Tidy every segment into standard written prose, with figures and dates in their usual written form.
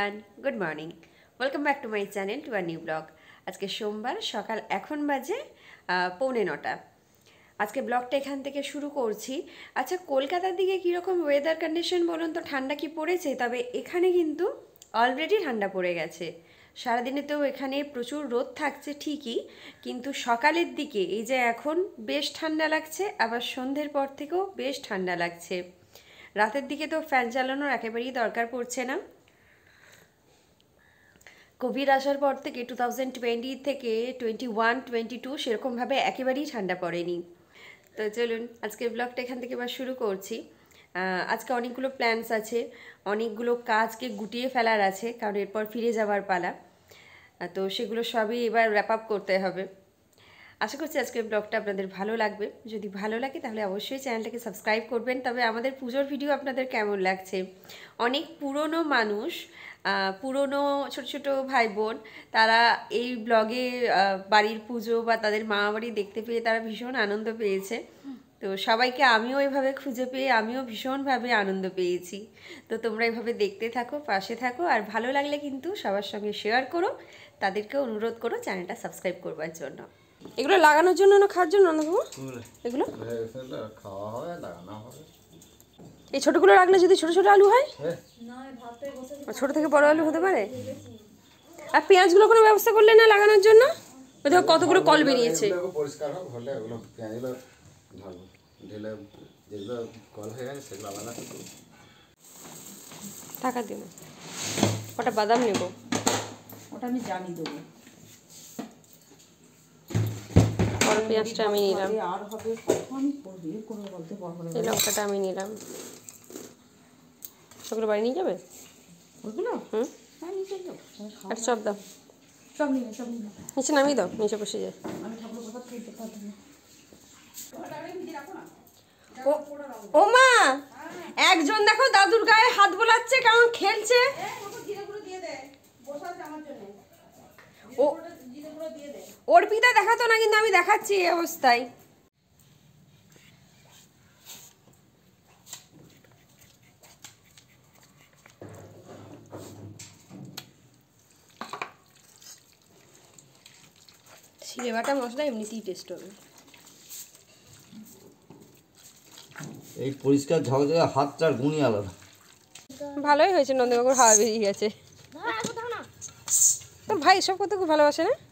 Everyone, good morning. Welcome back to my channel to a new blog. আজকে সোমবার, সকাল এখন বাজে 8:45। আজকে ব্লগটা এখান থেকে শুরু করছি। আচ্ছা, কলকাতার দিকে কীরকম ওয়েদার কন্ডিশন বলুন তো? ঠান্ডা কি পড়েছে? তবে এখানে কিন্তু অলরেডি ঠান্ডা পড়ে গেছে। সারাদিনে তো এখানে প্রচুর রোদ থাকছে ঠিকই, কিন্তু সকালের দিকে এই যে এখন বেশ ঠান্ডা লাগছে, আবার সন্ধ্যের পর থেকেও বেশ ঠান্ডা লাগছে। রাতের দিকে তো ফ্যান চালানোর একেবারেই দরকার পড়ছে না। কোভিড আসার পর থেকে 2020 থেকে 21-22 সেরকমভাবে একেবারেই ঠান্ডা পড়েনি। তো চলুন আজকের ব্লগটা এখান থেকে এবার শুরু করছি। আজকে অনেকগুলো প্ল্যানস আছে, অনেকগুলো কাজকে গুটিয়ে ফেলার আছে, কারণ এরপর ফিরে যাওয়ার পালা। তো সেগুলো সবই এবার র্যাপ আপ করতে হবে। আশা করছি আজকের ব্লগটা আপনাদের ভালো লাগবে। যদি ভালো লাগে তাহলে অবশ্যই চ্যানেলটাকে সাবস্ক্রাইব করবেন। তবে আমাদের পুজোর ভিডিও আপনাদের কেমন লাগছে? অনেক পুরনো মানুষ, পুরনো ছোট ছোট ভাই বোন, তারা এই ব্লগে বাড়ির পুজো বা তাদের মা বাড়ি দেখতে পেয়ে তারা ভীষণ আনন্দ পেয়েছে। তো সবাইকে আমিও এভাবে খুঁজে পেয়ে আমিও ভীষণভাবে আনন্দ পেয়েছি। তো তোমরা এভাবে দেখতে থাকো, পাশে থাকো, আর ভালো লাগলে কিন্তু সবার সঙ্গে শেয়ার করো। তাদেরকে অনুরোধ করো চ্যানেলটা সাবস্ক্রাইব করবার জন্য। এগুলো লাগানোর জন্য না খাওয়ার জন্য? এগুলো খাওয়া হবে, লাগানো হবে। এই ছোটগুলো রাখলে যদি ছোট ছোট আলু হয়, ছোট থেকে বড় আলু হতে পারে। আর পেঁয়াজগুলো কোনো ব্যবস্থা করলে না লাগানোর জন্য? দেখো কতগুলো কল বেরিয়েছে। পরিষ্কার হোক, হলে ওগুলো পেঁয়াজগুলো ধরবো, ঢেলে যেগুলো কল হয়ে গেছে সেগুলো আলাদা করবো। টাকা দিন, ওটা বাদাম নেবো। ওটা আমি জানি দেবো। বড় পেঁয়াজটা আমি নিলাম, আর হবে কখন করবি কোনো বলতে পারবো না। এই লঙ্কাটা আমি নিলাম। ওগুলো বাড়ি নিয়ে যাবে? ওগুলো হ্যাঁ নিচে যাও, আর সব দাও, সব নিয়ে সব নিয়ে নিচে নামিয়ে দাও, নিচে বসে যায়। আমি ঠাকুর কথা খেলতে পারবো না। ও মা, একজন দেখো দাদুর গায়ে হাত বোলাচ্ছে, কেমন খেলছে। ওর পিতা দেখাতো না, কিন্তু আমি দেখাচ্ছি এই অবস্থায়। শিলে বাটা মশলা এমনিতেই টেস্ট হবে। এই পরিষ্কার ঝকঝকে হাতটার গুণই আলাদা। ভালোই হয়েছে, নন্দবাবুর হাওয়া বেরিয়ে গেছে। তোর ভাই এসব করতে খুব ভালোবাসে না?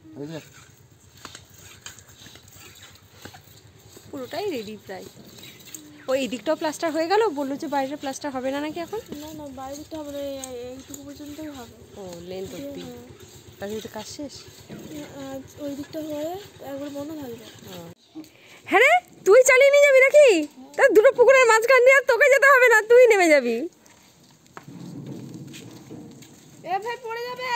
পুরোটাই রেডি প্রায়। ওই দিকটাও প্লাস্টার হয়ে গেল, বললো যে বাইরের প্লাস্টার হবে না নাকি এখন? না না, বাইরের দিকটা হবে না, এইটুকু পর্যন্তই হবে। ও লেন্থ অব্দি, তাহলে তো কাজ শেষ। ওই দিকটা হয়ে একবার বন্ধ থাকবে। হ্যাঁ রে, তুই চালিয়ে নিয়ে যাবি নাকি? তার দুটো পুকুরের মাঝখান দিয়ে তোকে যেতে হবে না, তুই নেমে যাবি। এ ভাই পড়ে যাবে।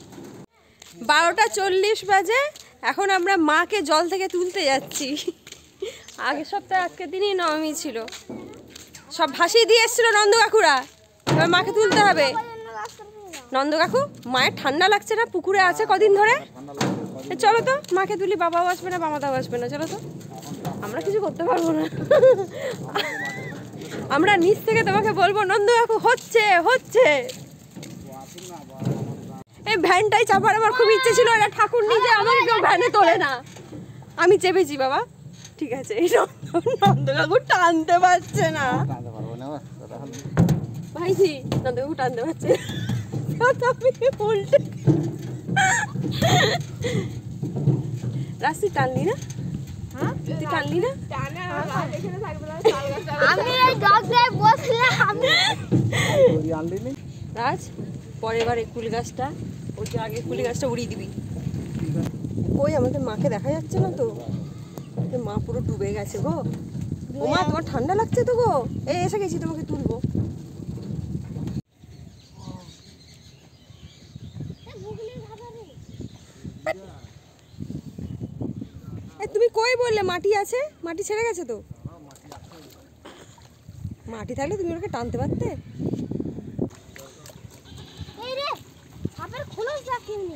12:40 বাজে, এখন আমরা মাকে জল থেকে তুলতে যাচ্ছি। আগের সপ্তাহে আজকের দিনই নবমী ছিল, সব ভাসিয়ে দিয়ে এসেছিল নন্দ কাকুরা। এবার মাকে তুলতে হবে। নন্দ কাকু, মায়ের ঠান্ডা লাগছে না? পুকুরে আছে কদিন ধরে। চলো তো মাকে তুলি, বাবাও আসবে না, মামাটাও আসবে না। চলো তো, আমরা কিছু করতে পারবো না। আমরা নিচ থেকে তোমাকে বলবো নন্দ কাকু হচ্ছে হচ্ছে। এই ভ্যানটাই চাপার আমার খুব ইচ্ছে ছিল, এটা ঠাকুর নিজে আমাকে কেউ ভ্যানে তোলে না। আমি চেপেছি বাবা, ঠিক আছে। এই নন্দ কাকু টানতে পারছে না ভাইজি, নন্দ কাকু টানতে পারছে না। উল্টে রাস্তি টানলি না? হ্যাঁ তুই টানলি না? আমি এই গাছটায় বসলাম। রাজ, পরের বার এই কুল গাছটা, ওই যে আগে কুলি গাছটা উড়িয়ে দিবি। ওই আমাদের মাকে দেখা যাচ্ছে না তো, মা পুরো ডুবে গেছে গো। ও মা, তোমার ঠান্ডা লাগছে তো গো? এই এসে গেছি, তোমাকে তুলবো। তুমি কই বললে মাটি আছে? মাটি ছেড়ে গেছে তো। মাটি থাকলে তুমি ওকে টানতে পারতে। এই রে, আপের খোলস রাখিনি।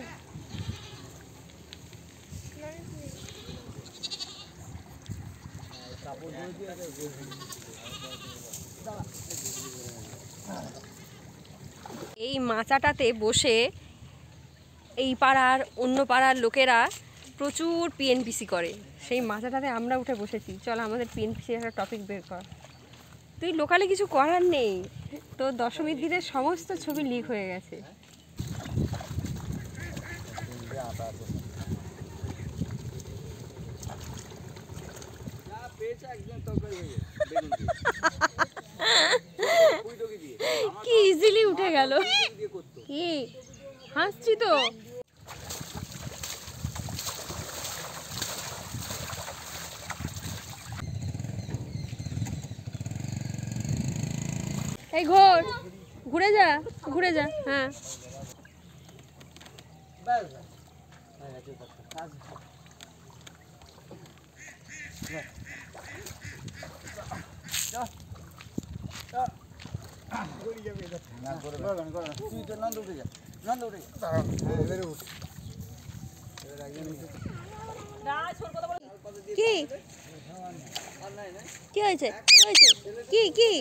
এই মাচাটাতে বসে এই পাড়ার অন্য পাড়ার লোকেরা প্রচুর পিএনপিসি করে, সেই মাচাটাতে আমরা উঠে বসেছি। চলো আমাদের পিএনপিসির একটা টপিক বের কর। তুই লোকালে কিছু করার নেই, তো দশমীর দিনের সমস্ত ছবি লিক হয়ে গেছে। কি ইজিলি উঠে গেল, কি হাসছি তো। এই ঘুরে যা, ঘুরে যা। হ্যাঁ কি কি হয়েছে, কি কি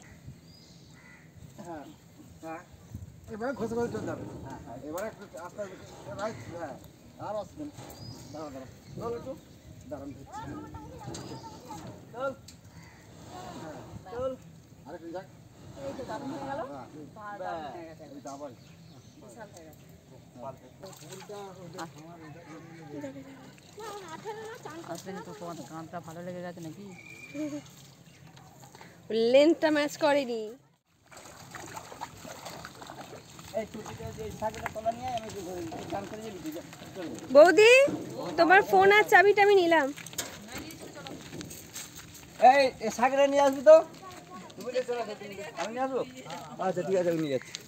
এবারে ঘষে ঘষে চলতে হবে। এবারে একটু আস্তে রাইট। হ্যাঁ আর আসবেন, দাঁড়ান দাঁড়ান, চল একটু দাঁড়ান, চল চল আরেকটু যাক। এই তো দারুণ হয়ে গেল। আবার বিশাল হয়ে গেছে। আসলে তো তোমার গানটা ভালো লেগে গেছে নাকি? লেন্থটা ম্যাচ করেনি। বৌদি তোমার ফোন আর চাবিটা আমি নিলাম। এই সাগরে নিয়ে আসবি তো? আমি নিয়ে আসবো? আচ্ছা ঠিক আছে, আমি নিয়ে যাচ্ছি।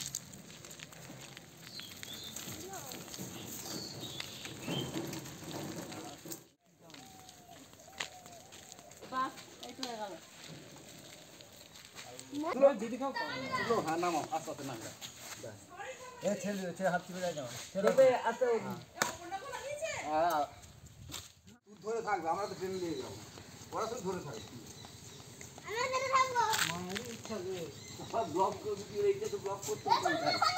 হ্যাঁ নামো, আস্তে আস্তে নামবে। ছেলে হাত চিপে যায় না, তুই ধরে থাকবে, আমরা তো ট্রেনে নিয়ে যাবো, ওরা শুধু ধরে থাকবে। ব্লক করবি, এইটা তো ব্লক করতে হবে।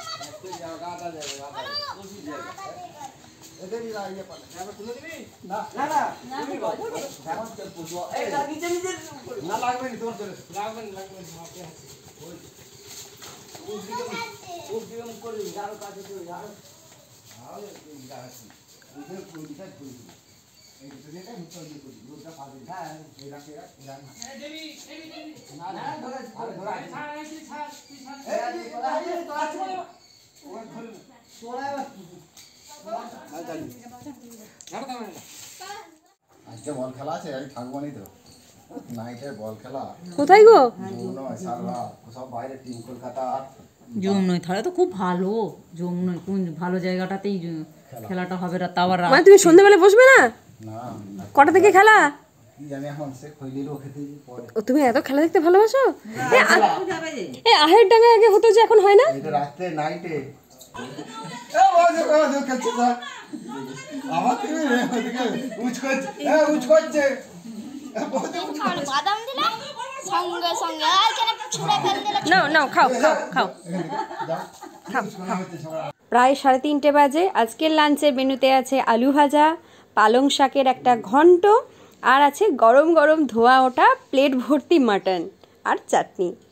আজকে বল খেলা আছে, আমি থাকবো নি তো। নাইটের বল খেলা কোথায় গো? সব বাইরে টিম কলকাতা। যমুনায় তাহলে তো খুব ভালো। যমুনায় কোন ভালো জায়গাটাতেই খেলাটা হবে। তাও মানে তুমি সন্ধ্যাবেলা বসবে না? না, কটা থেকে খেলা? কি জানি এখন, সে খইলিরও খেতে পরে। ও তুমি এত খেলা দেখতে ভালোবাসো? এই আহের ডাঙ্গায় আগে হতো যে এখন হয় না? এটা রাতে নাইটে খেলছে স্যার, আমার থেকে উচ করছে। বাদাম দিলে সঙ্গে সঙ্গে আর কেন ছুঁড়ে ফেল দিলে। নাও নাও, খাও খাও খাও। প্রায় 3:30 বাজে। আজকের লাঞ্চের মেনুতে আছে আলু ভাজা, পালং শাকের একটা ঘন্ট, আর আছে গরম গরম ধোয়া ওঠা প্লেট ভর্তি মাটন আর চাটনি।